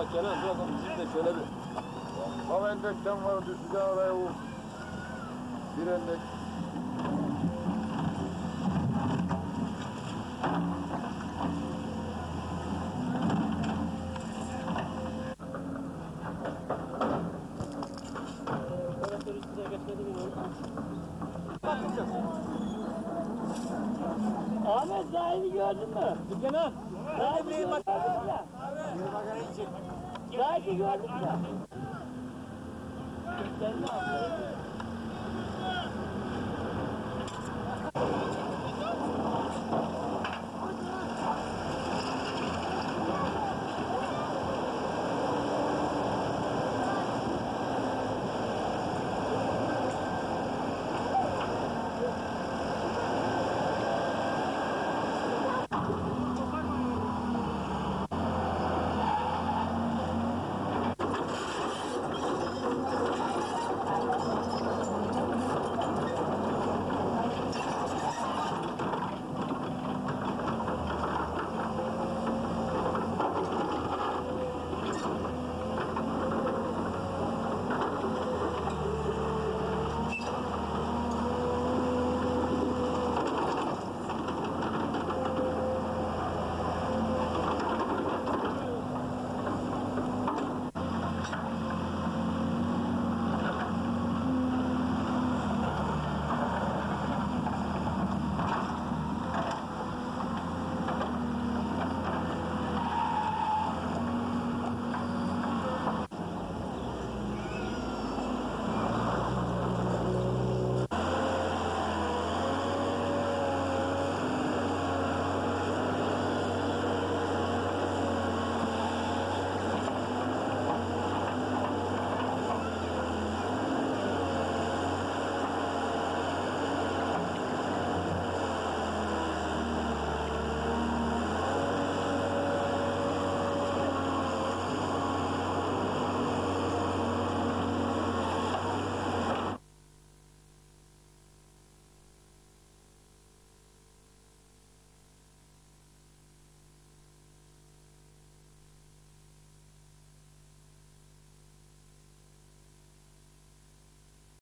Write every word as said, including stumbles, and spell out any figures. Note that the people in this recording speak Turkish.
Kenan bırak onu bizim de şöyle bir. Tam endekten var düşeceği oraya vur. Bir endek. Ahmet Zahid'i gördün mü? Kenan. Zahid'i gördün mü? Zahid'i gördün mü? Türklerini aldı.